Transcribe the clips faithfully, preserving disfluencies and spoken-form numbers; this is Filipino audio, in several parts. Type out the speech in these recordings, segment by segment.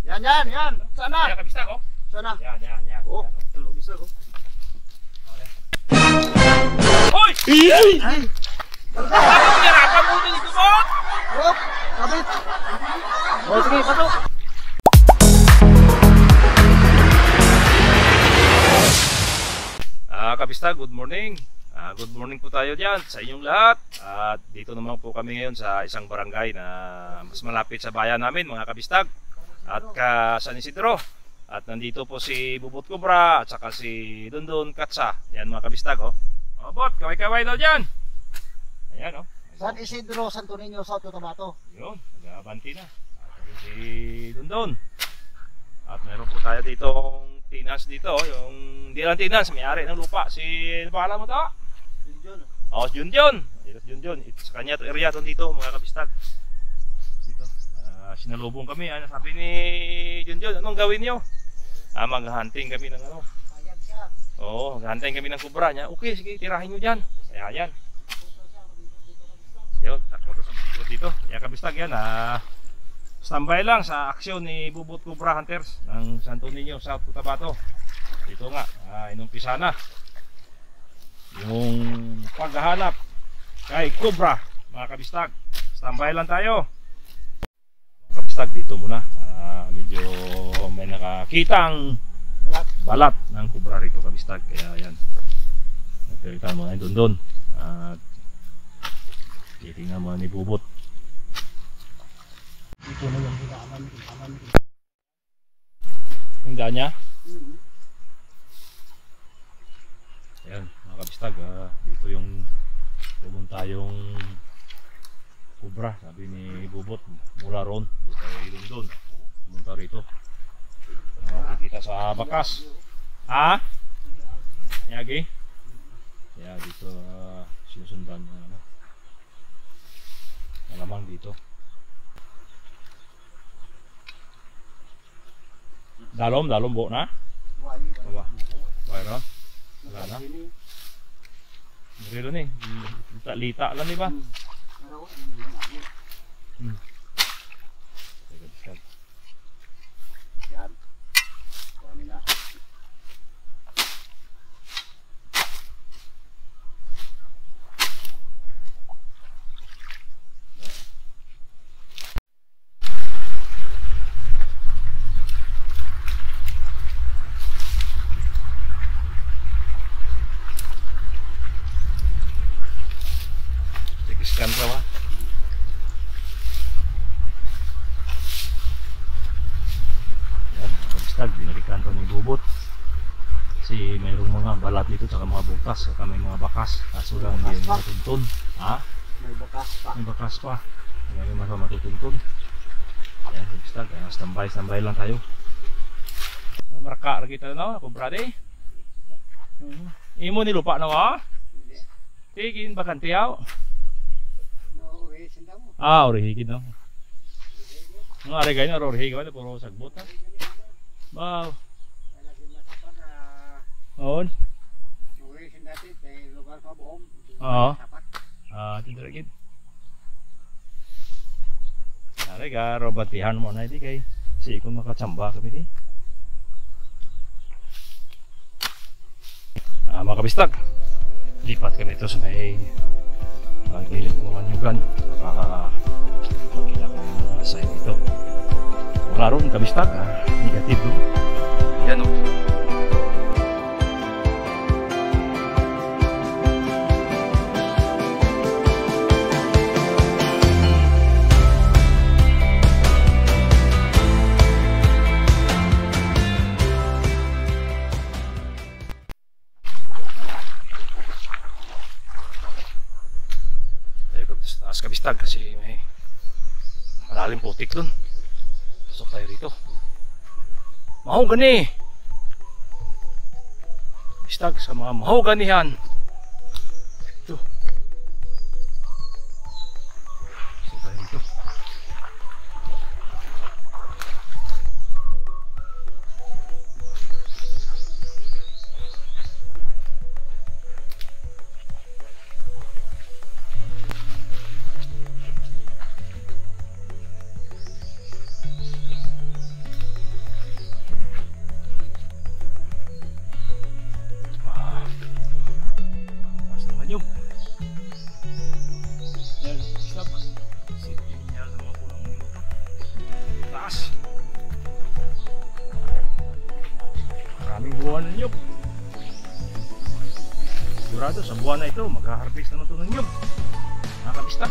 Yan, yan, yan. Sana. Ayan, kabistag, oh. Sana. Yan, yan, yan. Oh, Yan, oh. tulog isa ko. Hoy! Ay! Ay! Bakit pinarapan mo dito mo? Oh, kapit. Oh, sige, pasok. Ah, kabistag, good morning. Ah, good morning po tayo diyan sa inyong lahat. At dito naman po kami ngayon sa isang barangay na mas malapit sa bayan namin, mga kabistag. At ka San Isidro. At nandito po si Bubot Cobra at saka si Dondon Katsa. Yan mga kabistag, oh. Oh, bot, kaway-kaway daw diyan. Ayan, oh. San Isidro, Santo Niño, South Cotabato. Yun, nag-abanti na. At ayun si Dondon. At meron po tayo ditong tinas dito, yung hindi lang tinas, may-ari ng lupa. Si, ano pangalan mo to? Junjun. Oh, Junjun. Dito Junjun. Ito sa kanya to area to dito, mga kabistag. Dito. Uh, sinalubong kami. Ano sabi ni Junjun? Anong gawin niyo? Ah, mag-hunting kami ng ano. Ayan siya. Oo, mag-hunting kami ng kubra niya. Okay, sige, tirahin niyo diyan. Kaya yan. Yun, takbo to sa dito dito. Kaya kabistag yan. Ah, standby lang sa aksyon ni Bubot Cobra Hunters ng Santo Niño, South Cotabato. Dito nga, ah, inumpisa na yung paghahanap kay Cobra, mga kabistag. Standby lang tayo. Mga kabistag, dito muna. Ah, medyo may nakakitang Balat. balat ng Cobra rito, kabistag. Kaya yan. Nagpilitan mo na doon doon. At titingnan mo ni Bubot. Ito na yung hinaman. Hinaman. Yung daan niya. Mm-hmm. Ayan, mga kabistag, ah, dito yung pumunta yung Cobra, sabi ni Bubot, mula ron, dito ay London, pumunta rito. Ah, makikita sa bakas. Ha? Yagi? Kaya dito ah, sinusundan ng ano, malamang dito. Dalom, dalom bo na? Baba. Bayro? Wala na? Marilo ni, lita-lita lang diba? Hmm. Yan. Kami na. Tikiskan raw. Yan, mga kabistag, binalikan pa ni Bubot. Kasi mayroong mga balat dito saka mga butas, saka may mga bakas. Kaso lang hindi yung matuntun. Ha? May bakas pa. May bakas pa. Kaya may mga matutuntun. Yan, kabistag, kaya standby, standby lang tayo. Maraka ra kita no, Cobra di. Mhm. Imo ni lupa na wa? Tigin bakantiyaw. No, eh, senda mo. Ah, orihigin no. Mga are ganyan, orihigin wala puro sagbot ha. Wow. Lagi masapa na. On. No, eh, senda ti kay lugar pa buong. Oo. Tapat. Ah, tindra gid. Are ga robatihan mo na di kay si ikon makachamba kami di. Ah, mga kabistag. Lipat kami ito sa may pagilid ng mga nyugan para makita kami mga sign ito. Wala ron kabistag, ah, negative no? Yan o. Taas kabistag kasi may malalim putik dun. Pasok tayo rito. Mahogani. Kabistag sa mga mahoganihan. Ito. Pasok tayo rito. sigurado sa buwan na ito mag-harvest naman ito ng nyug, mga kabistag.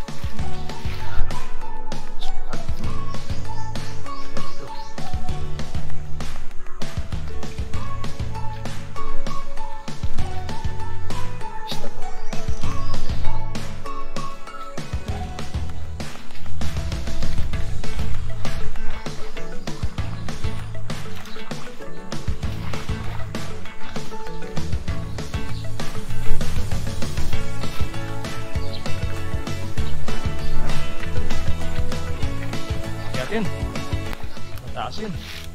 Mataas yun.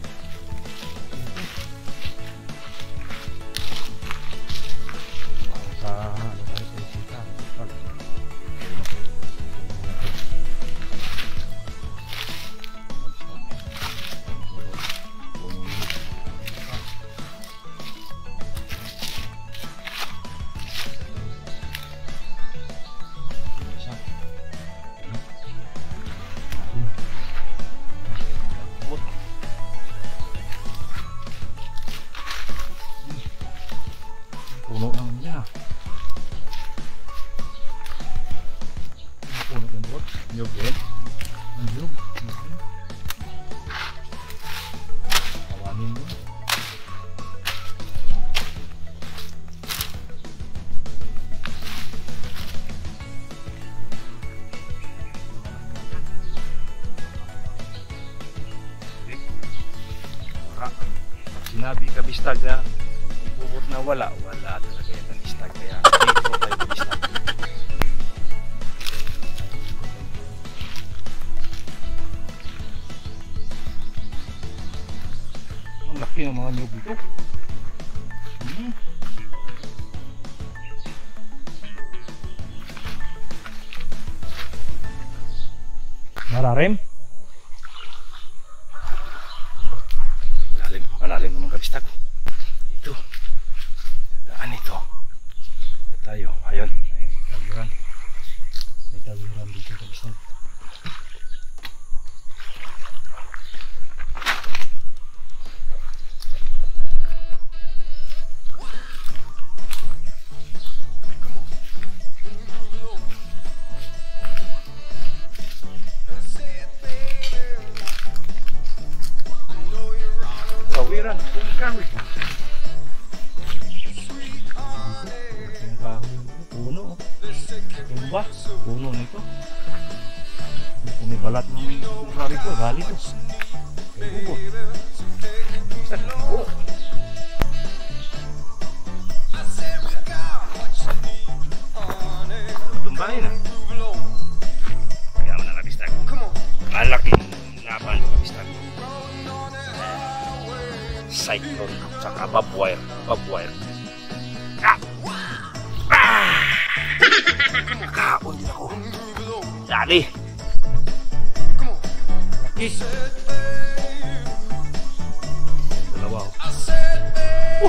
Sa ano tayo sa isita. Puno lang niya. Puno ng bot. Nyug eh. Nyug. Kawanin mo. Sinabi kabistag na bubot na wala, wala talaga yung kabistag, kaya dito tayo kabistag. Ang laki ng mga nyug dito. Hmm. Malalim? Malalim, malalim naman kabistag. Ito. Daan ito. Ito tayo. Ayun. May tawiran. May tawiran dito kabistag. Tawiran. Kawit. Yung kahoy, puno. Tumba, puno nito. Kung may balat ng rari ko, gali to. May bubot. Basta na. Oh. Tumbahin na. Kaya mo na kabistag. Malaking laban kabistag. Cyclone saka barbwire, barbwire. Ah! Ah! Kaon din ako. Dali. Laki. Dalawa. Uh!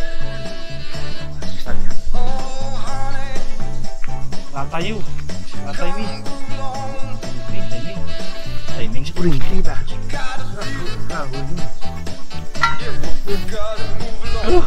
Tatayo. Tatayo. Timing, timing. Timing siguro hindi ba? Kahuli. Aduh.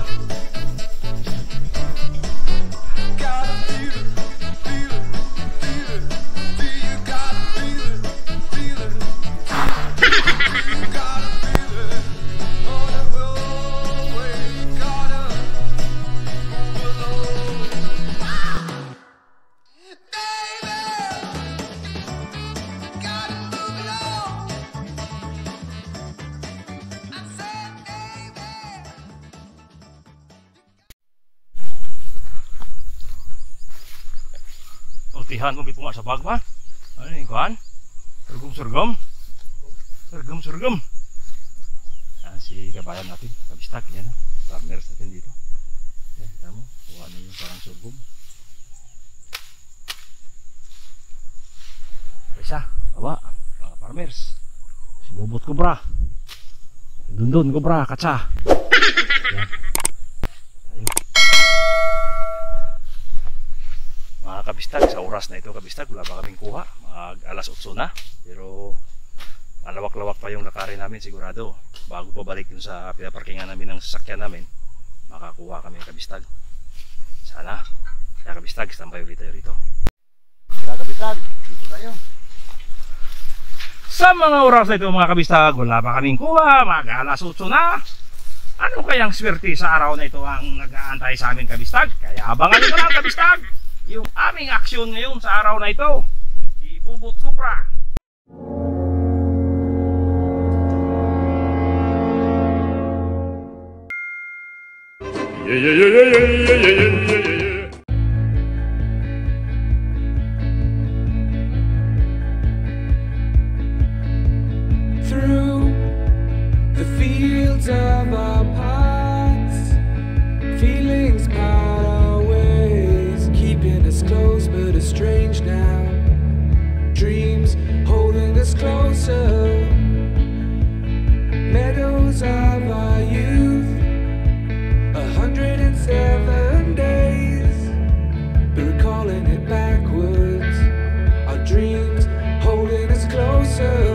Ultihan mo po nga sa bagma. Ano yung kuhan? Surgum-surgum. Surgum-surgum. Yan si kabayan natin. Kabistag. Yan o. Farmers natin dito. Yan. Kita mo. Kuha na yung parang surgum. Isa. Bawa. Mga farmers. Si Bobot Cobra. Dundun Cobra. Katsa. Yan. Mga kabistag, sa oras na ito kabistag, wala pa kaming kuha, mag alas otso na, pero malawak-lawak pa yung lakari namin sigurado. Bago babalik dun sa pinaparkingan namin ng sasakyan namin, makakuha kami ng kabistag. Sana. Kaya kabistag, standby ulit tayo rito. Kaya kabisag, dito tayo. Sa mga oras na ito mga kabistag, wala pa kaming kuha, mag-alas otso na. Ano kayang swerte sa araw na ito ang nag-aantay sa amin kabistag? Kaya abangan nyo na lang kabistag yung aming aksyon ngayon sa araw na ito. Ibubot Cobra. Yeah, yeah, yeah, yeah, yeah, yeah, yeah, yeah, yeah. Through the fields of our paths, feelings part our ways, keeping us close but estranged now. Dreams holding us closer, meadows of our youth, a hundred and seven days, but recalling it backwards, our dreams holding us closer.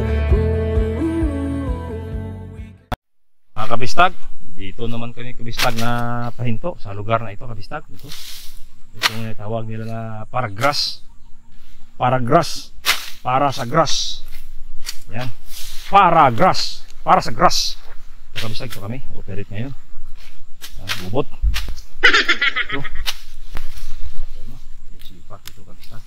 Mga kabistag, dito naman kami kabistag na pahinto sa lugar na ito kabistag. Ito, ito yung tawag nila na paragrass. Paragrass. Para sa grass. Yan. Paragrass. Para sa grass. Ito kabistag, ito kami. Operate ngayon. Uh, bubot. Ito. Ito no. Yung sipat ito kabistag.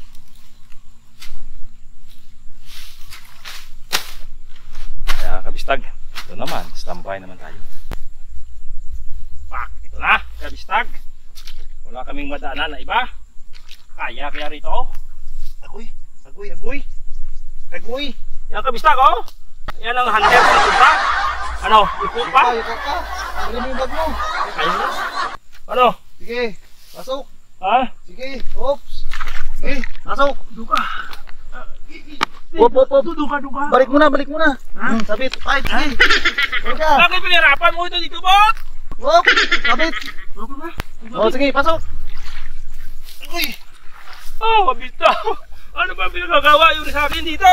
Kaya kabistag, ito naman, standby naman tayo. Pak, ito na, kabistag. Wala kaming madaanan na iba. Kaya kaya rito. Agoy, agoy, agoy. Agoy. Yan kabistag oh. Yan ang hunter sa Cobra. Ano, ikot pa? Ikot ka. Ano yung bag mo? Ayun na. Ano? Sige, pasok. Ha? Sige, oops. Sige, pasok. Duka. Op, op, op. Duka, duka. Balik muna, balik muna. Ha? Hmm, sabit. Ay, sige. Balik ka. Bakit pinirapan mo ito dito, bot? Op, sabit. Duka na. O, sige, pasok. Uy! Oh, mabita! Ano ba pinagagawa yung sa akin dito?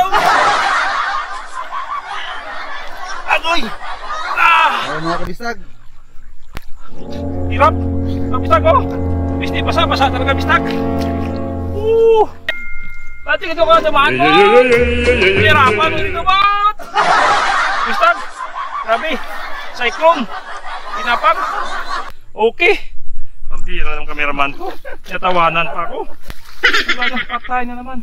Agoy! Ah! Ayun mga kabistag. Hirap! Kabistag ko! Bisti basa-basa talaga kabistag! Uh! Pati ito ka naman mo! Pinirapan mo dito ba? Kabistag! Grabe! Cyclone! Pinapang! Okay! Ang bira ng cameraman ko. Natawanan pa ako. Wala na, patay na naman.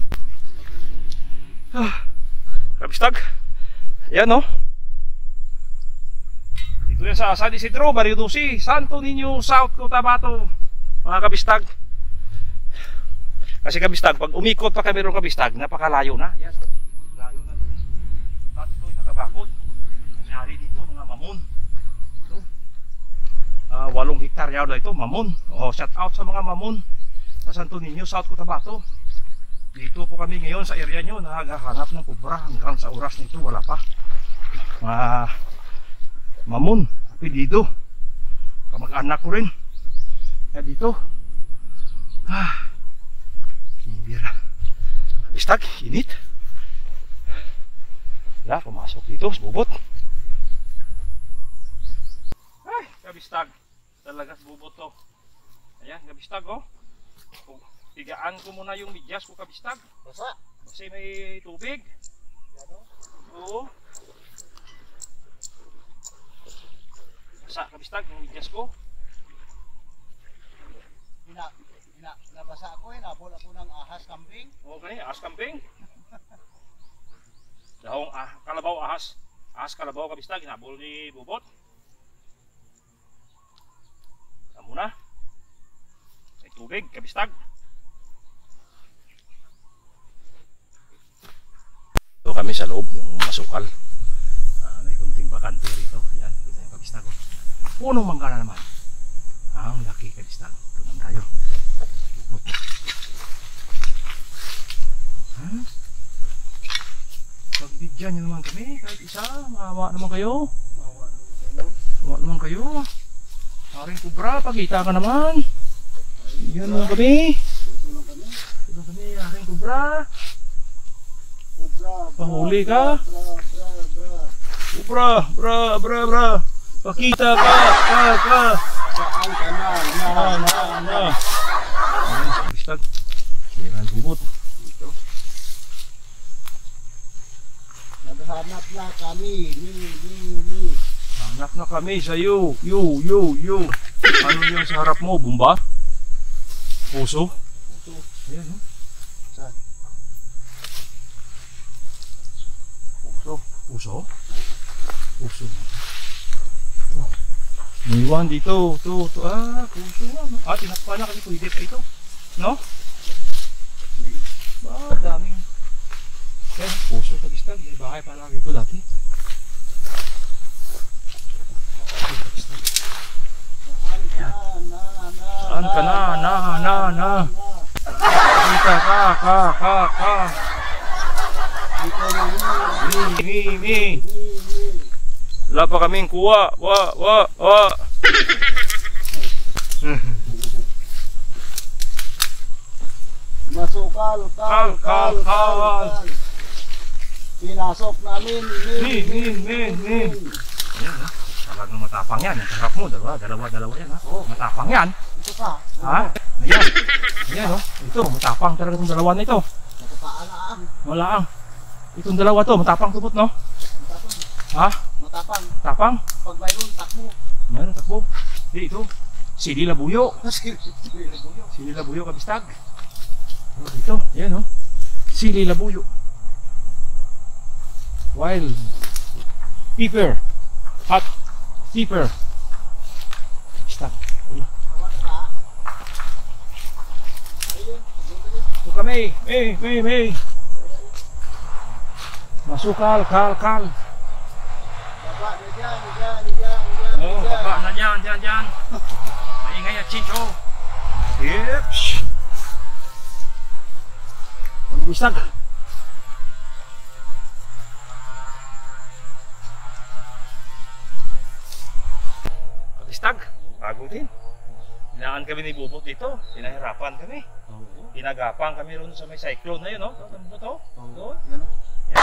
Ah, kabistag. Ayan o. Oh. Dito yan sa San Isidro, Barrio Dusi, Santo Niño, South Cotabato. Mga kabistag. Kasi kabistag, pag umikot pa kami ron kabistag, napakalayo na. Ayan o. Layo na doon. Bakit ito'y nakabakod? Nangyari dito mga mamon. Ito. Uh, walong hektarya na ito, mamon. Oh, shout out sa mga mamon sa Santo Niño, South Cotabato. Dito po kami ngayon sa area nyo naghahanap ng kubra. Hanggang sa oras nito wala pa mga mamon, apelido, kamag-anak ko rin. Kaya dito ah, bira. Bistag, init. Wala, pumasok dito sa bubot. Ay, kabistag. Talaga sa bubot to. Ayan, kabistag oh. Tigaan ko muna yung medyas ko kabistag. Basa. Kasi may tubig. Oo. Basa kabistag yung medyas ko. Hina, hina, nabasa ako eh. Nabol ako ng ahas kambing. Okay, ahas kambing. Dahong ah, kalabaw ahas. Ahas kalabaw kabistag. Hinabol ni bubot. Saan muna? May tubig kabistag. Ito kami sa loob, yung masukal. Uh, may kunting bakante rito. Ayan, kita yung kabistag. Punong mangga na naman. Ang laki kabistag. Ito naman tayo. Ha? Pagbigyan nyo naman kami kahit isa. Maawa naman kayo. Maawa naman kayo. Maring kubra, pagkita ka naman. Yan naman kami. Ito kami, aking kubra. Pahuli ka. Bra, bra, bra, bra. Pakita ka, ka, ka. Saan ka na? Na, Na, na, na. kabistag. Sira ang bubot. Dito. Naghanap na kami. Ni, ni, ni. Hanap na kami sa iyo. Yo, yo, yo. Ano yung sa harap mo? Bumba? Puso? Puso. Ayan, no? Saan? Puso. Puso? Puso. Oh. May iwan dito. Ito, ito. Ah, puso. Ano? Ah, tinakpa na kasi pwede pa ito. No? Ba, daming. Eh, puso kabistag. May bahay pa lang ito dati. Saan ka na? Na, na, na. Dito ka, ka, ka, ka. Mi, mi, mi. Wala pa kaming kuha. Wa, wa, wa. Masukal, kal, Kal, kal, kal. Pinasok namin. Min, min, min, min. Ayan, ha? Talagang matapang yan. Ang sarap mo. Dalawa, dalawa, dalawa yan, ha? Oh. Matapang yan. Ito pa. Ha? Ayan. Ayan, oh. Ito, matapang talaga itong dalawa na ito. Nakapaalaang. Wala ang. Itong dalawa to, matapang tubot, no? Matapang. Ha? Matapang. Tapang? Pag mayroon, takmo. Mayroon, takbo. Di, ito. Sili Labuyo. Sili Labuyo. Sili Labuyo, kabistag. Oh, dito, ayan, oh. Sili Labuyo. Wild pepper. Hot pepper. Kabistag. Ito kami. May, may, may. Masukal, kal, kal. Baba, dyan, dyan, dyan, dyan. Oh, baba na dyan, dyan, dyan. Maingay at chincho. Yips. Kabistag. Kabistag. Bago din. Hinaan kami ni Bubot dito. Pinahirapan kami. Oo. Pinagapang kami ron sa may cyclone na yun, no? Ano ba to? Oo. Yan o.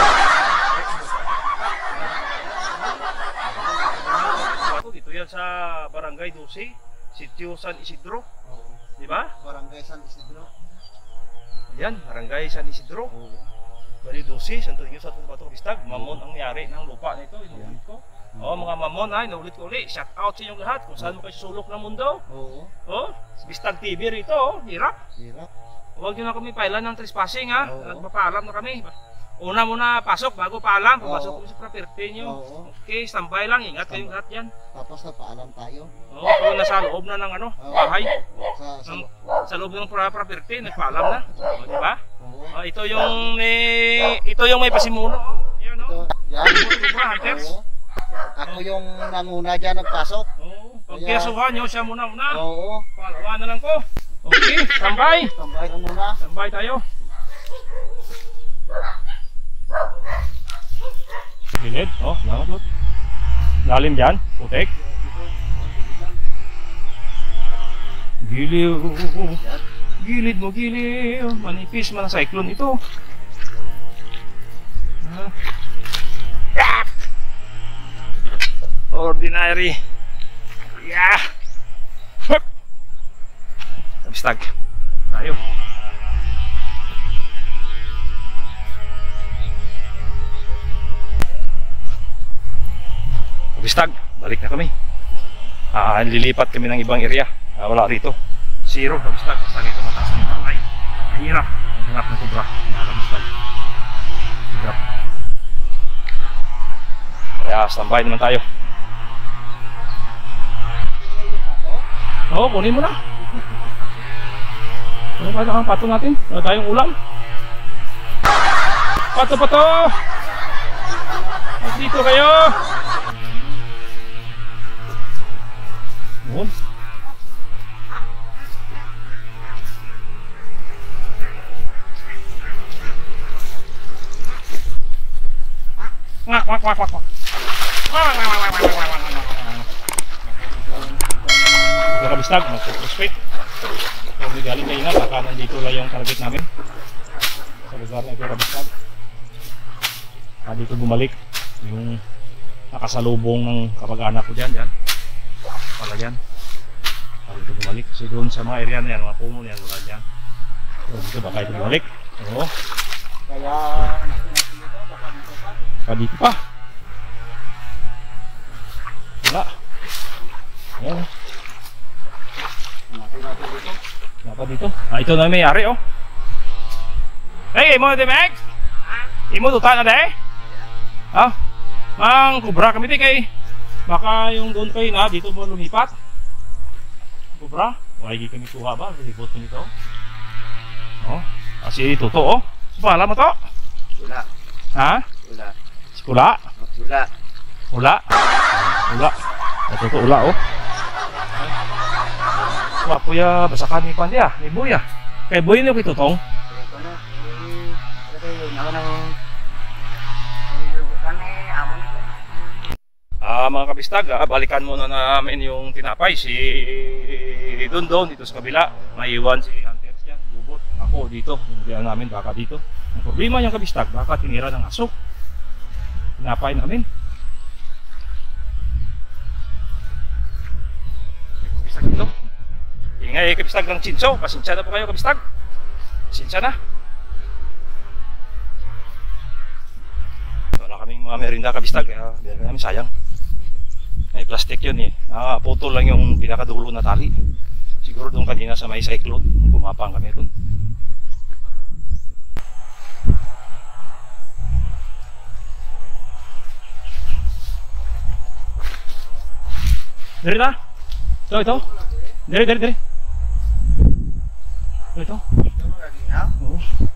Dito yan sa Barangay Dusi, Sitio San Isidro, Oo. di ba? Barangay San Isidro. Yan, Barangay San Isidro. Oo. Bali Dusi, Santo Niño sa Bato Bistag, mamon ang yari ng lupa nito, inulit ko. Oh, mga mamon ha, inulit ko ulit. Shout out sa inyong lahat kung saan mo kayo sulok ng mundo. Oo. Oh, Bistag T V rito, oh, hirap. Hirap. Huwag nyo na kami pailan ng trespassing ha. Oo. Nagpapaalam na kami. Una muna pasok bago paalam, papasok Oo. kami sa property nyo. Oo. Okay, standby lang, ingat kayong lahat yan. Tapos nagpaalam tayo. Oo, kung nasa loob na ng ano, Oo. bahay. Sa, sa, Ng, sa loob ng pra- property, nagpaalam na. O, di ba? Oo. O, ito yung may, ito yung may pasimuno. Oh. Ayan, Ito. oh. Yan. Cobra Hunters. Oo. Ako yung nanguna dyan nagpasok. Oo, pag Ayan. pinasuhan nyo, siya muna muna. Oo. Palawa na lang ko. Okay, tambay. Tambay na muna. Tambay tayo. Gilid, oh, langot. Lalim dyan, putek. Gilid, oh, oh, oh. Gilid mo, gilid. Manipis man ang cyclone ito. Ah. Ah! Ordinary. Yeah. Hup. Kabistag. Tayo. Kabistag, balik na kami. Ah, lilipat kami ng ibang area. Ah, wala rito. Zero kabistag. Basta rito mataas na yung barangay. Mahirap. Ang hirap na sobra. Mga kabistag. Hirap. Kaya standby naman tayo. Oo, kunin mo na. Ano pa ang pato natin? Wala tayong ulam. Pato, pato! Dito kayo! Yun. Wak, wak, wak, wak, wak. Nakabistag, mag-prospect. Kung di galing kayo na, baka nandito lang yung target namin. Sa lugar na ito, kabistag. Ah, dito bumalik yung nakasalubong ng kapag-anak ko dyan, dyan. Pala dyan. Ah, dito bumalik. Kasi doon sa mga area na yan, mga puno na yan, wala dyan. Dito baka ito balik. Oo. Kaya natin natin dito, baka dito pa. Pa dito pa. Wala. Ayan. Natin natin dito. Wala pa dito. Ah, ito na may ari oh. Hey, imo na di Meg? Imo tuta na di? Ah, mang kubra kami di kay baka yung doon kayo na dito mo lumipat. Kubra? Wagi kami kuha ba? Libot mo nito. Oh, kasi totoo oh. Pala mo to? Wala. Ha? Wala. Sikula? Wala. Ula? Ula. Ito to ula oh. Wapo ya basakan ni Pandi ah, ni Boy ah. Kay Boy ni ko tutong. Ito na. Ito yung nakanang Ah, mga kabistag, ah, balikan muna namin yung tinapay si Don Don dito sa kabila. Maiwan si Hunter dyan, bubot. Ako dito, hinilihan namin baka dito. Ang problema yung kabistag, baka tinira ng aso. Tinapay namin. May kabistag dito. Ingay kabistag ng Chinso, pasensya na po kayo kabistag. Pasensya na. Wala kaming mga merinda kabistag, kaya hindi namin sayang. May plastic yun eh. Nakaputol lang yung pinakadulo na tali. Siguro doon kanina sa may cyclone, bumapang kami doon. Dari na? Ito, ito. Dari, dari, dari. Ito, ito. Oo.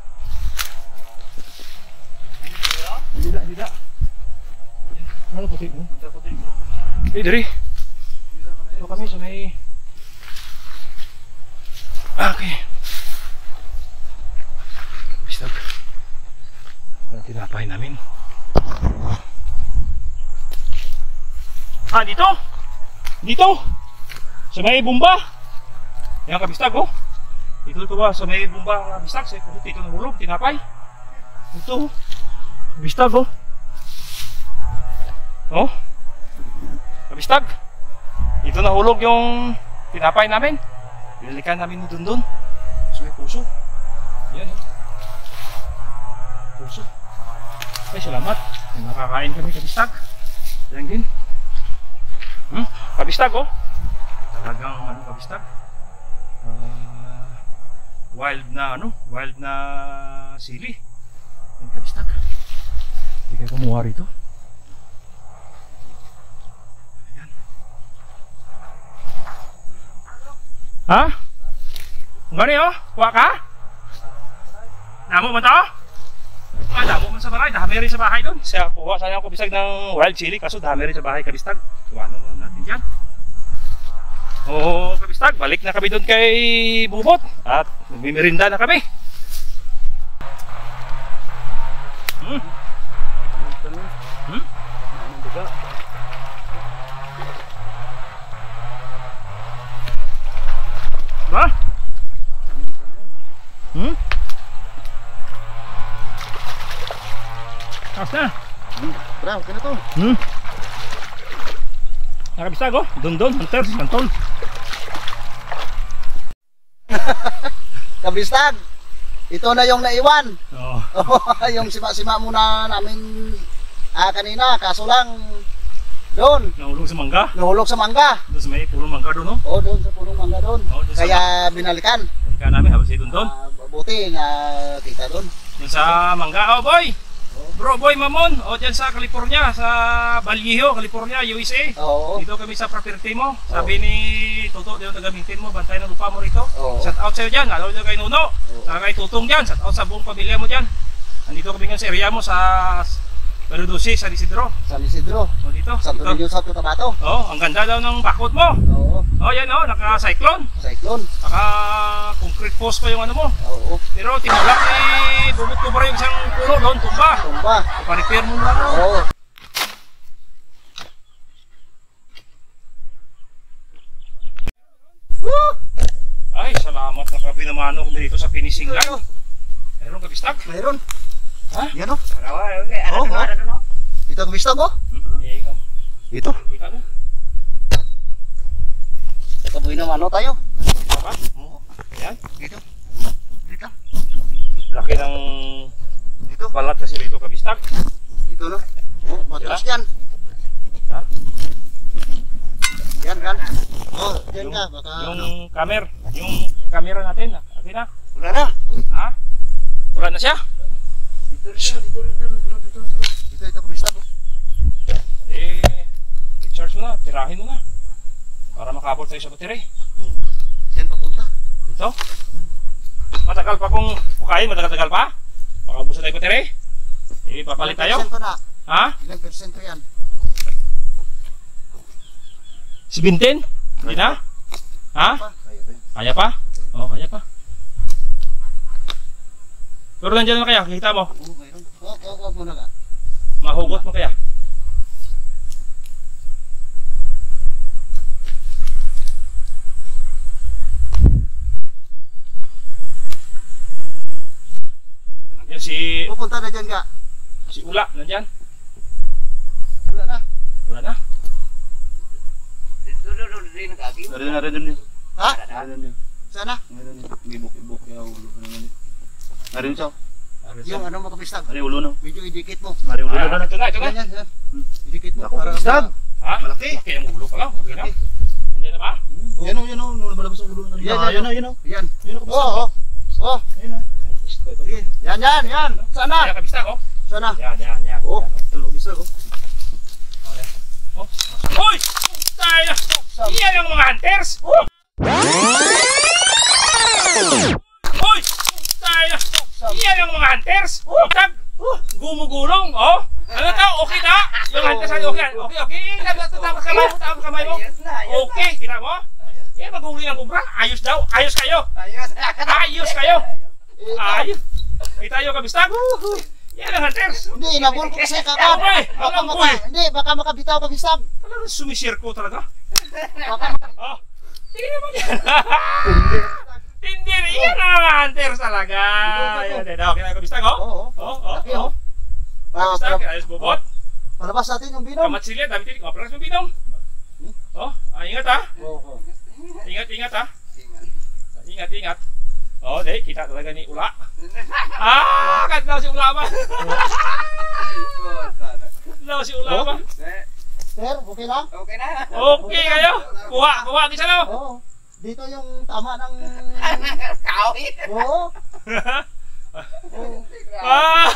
Hindi da, hindi da. Ano puti mo? Eh, dari. Ito kami sa may... Ah, okay. Bistag. Ang tinapay namin. Ah, dito? Dito? Sa may bumba? Yan kabistag, oh. Dito ito ba? Sa may bumba kabistag. Sa dito nahulog, tinapay. Ito, kabistag, oh. Oh. Kabistag. Dito nahulog yung tinapay namin. Binalikan namin ni Dundun. So may puso. Yan eh. Puso. Ay salamat. Nakakain kami kabistag. Yan din. Hmm? Kabistag oh. Talagang ano kabistag. Uh, wild na ano. Wild na sili. Yan kabistag. Hindi kayo kumuha rito. Ha? Gani oh? Kuha ka? Damo mo to? Ah, damo mo sa bahay. Dami rin sa bahay doon. Siya kuha sana ako bisag ng wild chili. Kaso dami rin sa bahay kabistag. Kuha na natin dyan. Oo kabistag. Balik na kami doon kay Bubot. At magmimirinda na kami. Hmm? Hmm? Ba? Hmm? Tapos na. Bra, okay na to. Hmm? Nakabistag oh. Dundon, Hunter, Santol. Kabistag. Ito na yung naiwan. Oo. Yung sima-sima muna namin ah, kanina. Kaso lang doon. Nahulog sa mangga. Nahulog sa mangga. Doon sa may pulong mangga doon oh. Oo, doon sa punong mangga doon. Oo, doon sa Kaya binalikan. Balikan namin habang si Dundon. Ah, buti nga kita doon. Doon sa mangga. Oh boy! Bro boy Mamon. O dyan sa California. Sa Vallejo, California, U S A. Oo. Dito kami sa property mo. Sabi ni Toto, dito gamitin mo. Bantay ng lupa mo rito. Oo. Shout out sa'yo dyan. Lalo dyan kay Nuno. Saka kay Tutong dyan. Shout out sa buong pamilya mo dyan. Nandito kami ngayon sa area mo sa Perudosi, San Isidro. San Isidro. O dito. Santo dito. Niño, Santo Tabato. Oh, ang ganda daw ng bakod mo. Oo. Oh, yan oh, naka-cyclone. Cyclone. Naka-concrete post pa yung ano mo. Oo. Pero tinulak eh, bubot ko pa rin isang puno doon, tumba. Tumba. Ipa-repair mo lang no? Oo. Ay, salamat na kabinamano kami dito sa finishing line. Meron kabistag? Mayroon. Ha? Yan o. Oo, Oo, oo. Ito ang kabistag oh. Eh, ikaw. Ito. Ikaw mo. Ito buhay naman o tayo. Ikaw ba? Oo. Yan. Dito. Dito. laki ng Dito. balat kasi rito kabistag. Ito no. Oh, matras Diba? yan. Ha? Yan kan. Oh, yan Yung, ka baka yung ano. camera, yung camera natin, okay na? Wala na. Ha? Wala na siya? Dito dito dito dito dito dito. Ito ito kabistag. Oh. Eh, i-charge mo na, tirahin mo na. Para makabot tayo sa battery. Yan papunta. Ito? Matagal pa kung pukain, matagal-tagal pa? Makabusan tayo battery? Eh, papalit tayo? Ilang percent pa na? Ha? Ilang percento yan? seventeen? Hindi na? Ha? Pa? Kaya pa? Oo, kaya pa. Pero nandiyan na kaya, kita mo. Oh, mayroon. Oh, oh, oh, muna ka. Mahugot mo kaya. Yan si Pupunta na dyan ka. si Ula, nandiyan. Wala na. Wala na. Ada na rin yun. Ha? Ada na yun. Sana? Meron yun. Ibok-ibok ya ulo. Ada yun siya. Yung ano mo kabistag. Ada ulo no. Medyo idikit mo. Ada ulo Ah, na. ito na, ito na. Yan yan yan. Idikit mo Ako, para kabistag. Ha? Malaki. Malaki ang ulo pa lang. Okay na. Nandiyan na ba? Yan o, yan o. Lumalabas ang ulo. Yan, Yan, yan, yan o, yan o. Yan. Yan o, Oh, oh. Oh. Yan o. Sige. Yan yan yan. Sana. Kaya kabista ko. Sana. Yan, yan, yan. Oh. Yan, Ito, kabistag o. oh. Hoy! Tayo! Yan ang mga hunters! Hoy! Tayo! Yan ang mga hunters! Tag! Gumugulong, oh! Ano to? Okay na? Yung hunters, okay, okay, okay. Tapos kamay mo, tapos kamay mo. Okay, kita mo? Eh, mag-uli ng kubra. Ayos daw. Ayos kayo. Ayos kayo. Ayos. Kita tayo kabistag. Yan ang hunters. Hindi, inabol ko kasi kakap. Abay, Baka alam ko maka, eh. hindi, baka makabitaw kabistag. Talagang sumisirko talaga. Baka maka, Oh, tingnan naman yan. Hindi rin yan ang mga hunters talaga. Yan, yan. Okay na kabistag, oh. oo. Oh, oh, Laki, oh. oh. Ah, Kabistag, para- ayos bubot. Palabas natin yung binom. Kamat sila, dami tinik. Oh, parang yung binom. Oh, ah, ingat ha. Oo, oo. Ingat, ingat ha. Ingat, ingat. Oh, deh, kita talaga ni Ula. Ah, kan daw si Ula ba? Daw si Ula ba? Sir, okay lang? Okay na. Okay kayo. Kuha, kuha kita no. Oo. Dito yung tama ng... Kawi. Oo. Oo. Ah!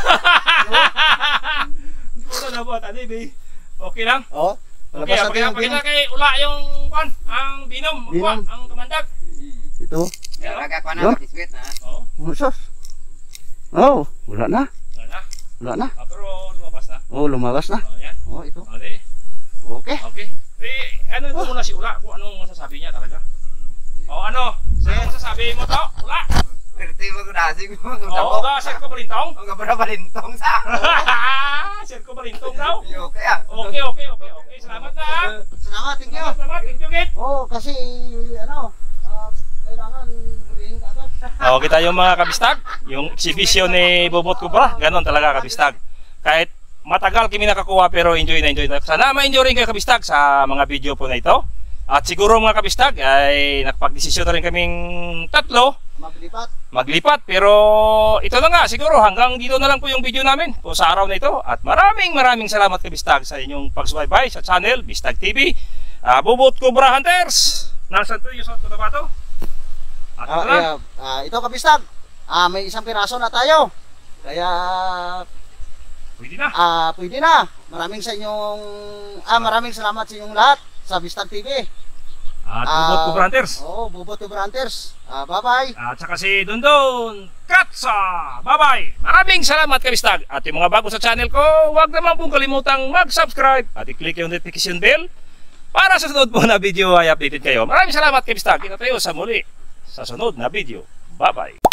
Puro na ba tadi, be? Okay lang. Oo. Okay, Palabas natin pakita yung pakita binom. kay Ula yung kwan, ang binom, kuha, Binom. ang kamandag. Ito. Talaga ko na Yun. sweet na. Oh, Musos. Oh, wala na. wala na. Wala na. Ah, pero lumabas na. Oh, lumabas na. Oh, yan. Oh, ito. Oh, di. Okay. Okay. Eh, ano ito muna si Ula? Kung anong masasabi niya talaga? Oh, ano? Ano masasabi mo to, Ula? Pwerte mo ko nasi ko. Oh, ga, sir ko balintong? Ang gabra balintong sa. Sir ko balintong daw? Okay ah. Okay, okay, okay, okay. Salamat na ha. Salamat, thank you. Salamat, salamat. Thank you, Git. Oh, kasi ano, ah, kailangan hulihin ka agad. Oh, kita yung mga kabistag, yung exhibition ni Bobot Cobra, ganon talaga kabistag. Kahit matagal kami nakakuha pero enjoy na enjoy na. Sana ma-enjoy rin kayo kabistag sa mga video po na ito. At siguro mga kabistag ay nakapag-desisyon na rin kaming tatlo Maglipat. maglipat. Pero ito na nga, siguro hanggang dito na lang po yung video namin po sa araw na ito. At maraming maraming salamat kabistag sa inyong pagsubaybay sa channel Bistag T V. Uh, Bobot Cobra Hunters. Nasaan to yung sa Cotabato? At Ah, ito na. yeah. Ah, ito kabistag. Ah, may isang piraso na tayo. Kaya Pwede na. ah, pwede na. Maraming sa inyong ah, maraming salamat sa inyong lahat sa Bistag T V. At Bobot Cobra Hunters. Oo, Bobot Cobra Hunters. Ah, bye-bye. At saka si Dondon Katsa. Bye-bye. Maraming salamat kabistag. At yung mga bago sa channel ko, huwag naman pong kalimutang mag-subscribe at i-click yung notification bell para sa sunod po na video ay updated kayo. Maraming salamat kabistag. Kita tayo sa muli sa sunod na video. Bye-bye.